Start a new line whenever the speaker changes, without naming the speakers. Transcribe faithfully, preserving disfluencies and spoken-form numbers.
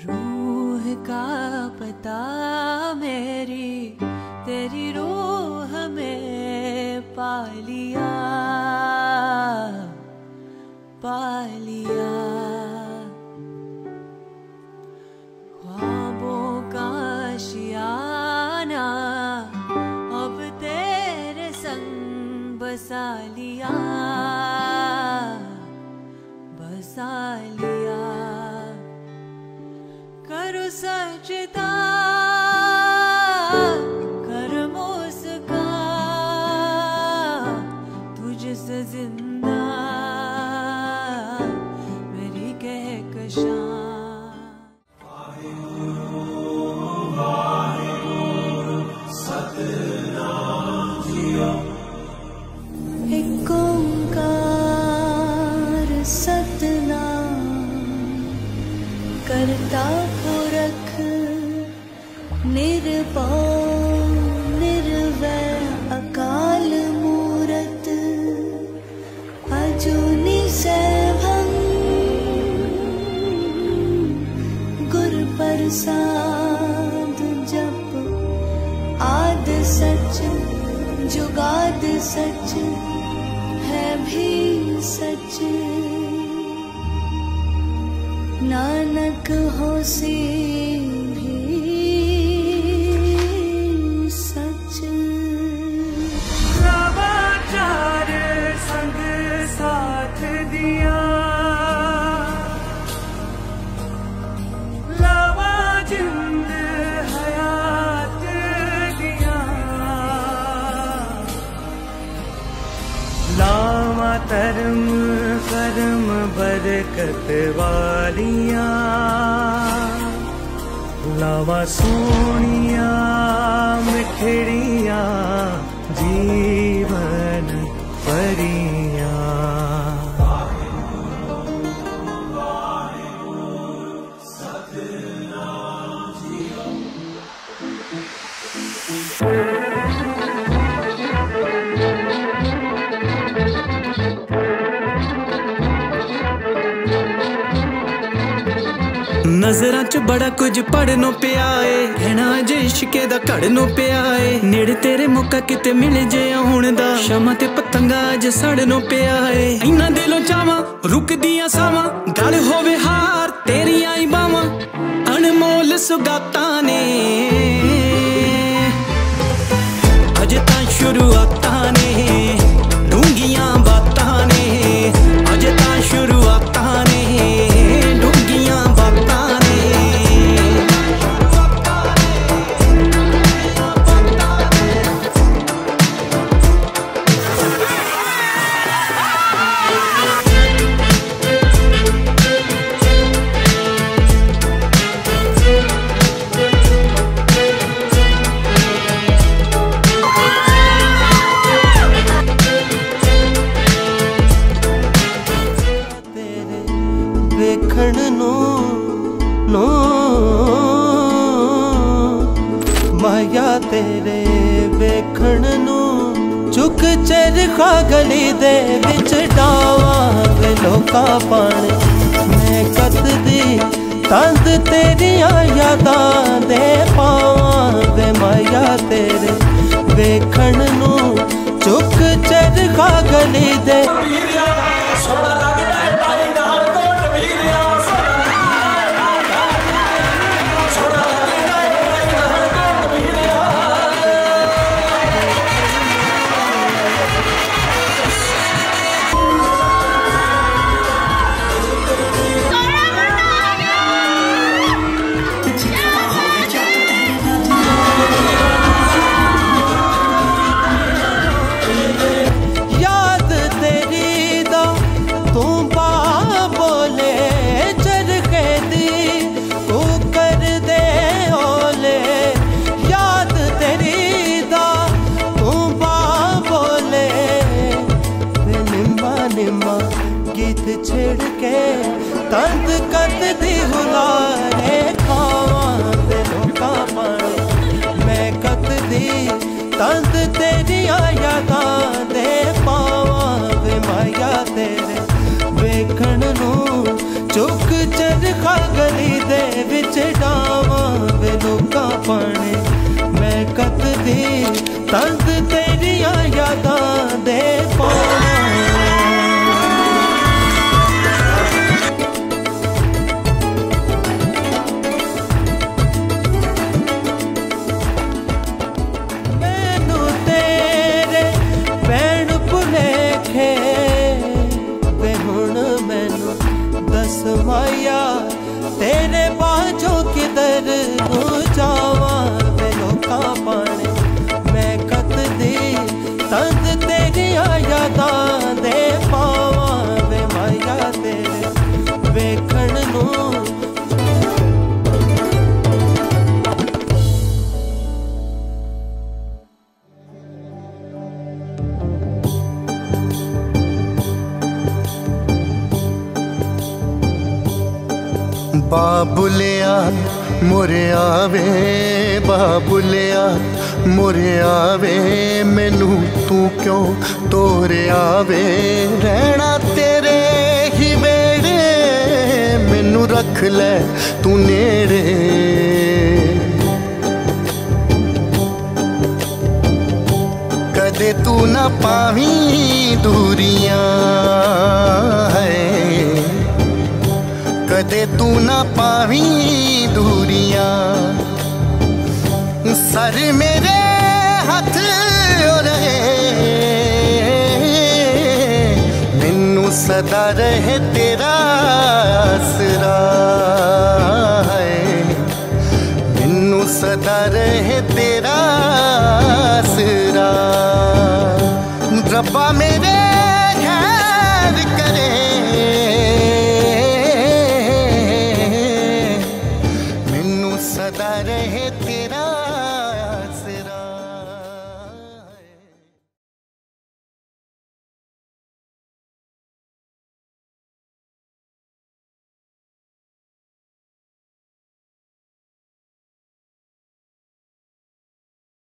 रूह का पता मेरी तेरी रूह में पा लिया पा लिया। ख्वाबों का आशियाना अब तेरे संग बसा लिया बसा लिया। करो सजदा कर मुस्कान तुझसे जिंदा मेरी कहकशां। एक ओंकार सतनाम करता पुरख निर्भय निर्वैर अकाल मूरत अजूनी सैभं गुर प्रसाद जप आद सच जुगाद सच है भी सच। नानक होसी भी सच।
नवाचार संग साथ दिया लावा जिंद हयात दिया लावा धर्म कर्म बरकत वालिया लावा सोनिया मिठड़िया जीवन परिया।
नजरां च बड़ा कुछ पढ़नों पिया है कहना जे इश्के दा घड़नों पिया है नेड़े तेरे मौका किते मिल जे हुण दा शामां ते पतंगा अज सड़नों पिया है। इन्ना दिलों चावां रुकदियां सावां गल होवे हार तेरियां ही बावां अनमोल सुगातां ने अज तां शुरुआतां ने डूंगियां बातां ने अज तां शुरुआतां ने डूंगियां बातां।
ਵੇਖਣ ਨੂੰ ਨੂੰ ਮਾਇਆ ਤੇਰੇ ਵੇਖਣ ਨੂੰ ਚੁੱਕ ਚਰਖਾ ਗਲੀ ਦੇ ਵਿੱਚ ਡਾਵਾਂ ਵੇ ਲੋਕਾਂ ਪਾਣ ਮੈਂ ਕੱਤਦੀ ਤੰਦ ਤੇਰੀਆਂ ਯਾਦਾਂ ਦੇ ਪਾਵਾਂ ਵੇ ਮਾਇਆ ਤੇਰੇ ਵੇਖਣ ਨੂੰ ਚੁੱਕ ਚਰਖਾ ਗਲੀ ਦੇ। गीत छेड़ के तंद कद दी हुलारे खावां दे लोकां पाने मैं कद दी तंद तेरिया यादां दे पावां वे माया तेरे वेखण नूं चुक चरखा गली दे विच डावां वे लोकां पाने मैं कतदी तंद तेरियां यादां दे पावां माया तेरे बाजों किधर जावा वे लोकां पाने मैं कतदी तंद तेरियां यादां दे पावा वे माया तेरे वेखण नूं
बाबुलिया मोरे आवे बाबुलिया मोरे आवे मैनू तू क्यों तोरे आवे रहना तेरे ही बेड़े मैनू रख ले तू नेड़े कदे तू ना पावी दूरियां है कदे तू ना पावी दूरियां सर मेरे हथ रहे मैनू सदा रहे तेरा आसरा है मैनू सदा रहे तेरा आसरा रब्बा मेरे